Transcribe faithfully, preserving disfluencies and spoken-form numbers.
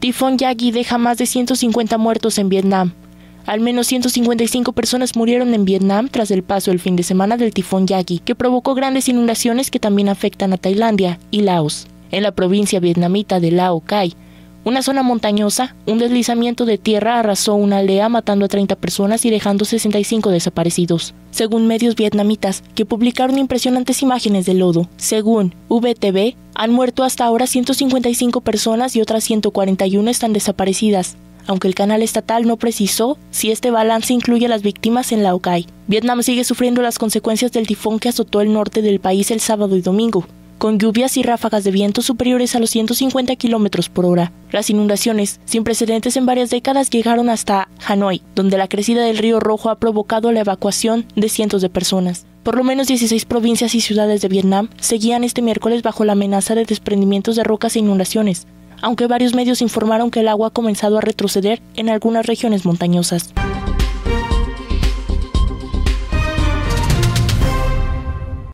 Tifón Yagi deja más de ciento cincuenta muertos en Vietnam. Al menos ciento cincuenta y cinco personas murieron en Vietnam tras el paso el fin de semana del tifón Yagi, que provocó grandes inundaciones que también afectan a Tailandia y Laos. En la provincia vietnamita de Lao Cai, una zona montañosa, un deslizamiento de tierra arrasó una aldea matando a treinta personas y dejando sesenta y cinco desaparecidos, según medios vietnamitas que publicaron impresionantes imágenes del lodo. Según V T V, han muerto hasta ahora ciento cincuenta y cinco personas y otras ciento cuarenta y uno están desaparecidas, aunque el canal estatal no precisó si este balance incluye a las víctimas en Lao Cai. Vietnam sigue sufriendo las consecuencias del tifón que azotó el norte del país el sábado y domingo, con lluvias y ráfagas de viento superiores a los ciento cincuenta kilómetros por hora. Las inundaciones, sin precedentes en varias décadas, llegaron hasta Hanoi, donde la crecida del río Rojo ha provocado la evacuación de cientos de personas. Por lo menos dieciséis provincias y ciudades de Vietnam seguían este miércoles bajo la amenaza de desprendimientos de rocas e inundaciones, aunque varios medios informaron que el agua ha comenzado a retroceder en algunas regiones montañosas.